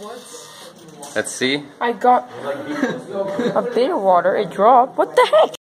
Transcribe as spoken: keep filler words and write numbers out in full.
Let's see. I got a bit of water, a drop. What the heck?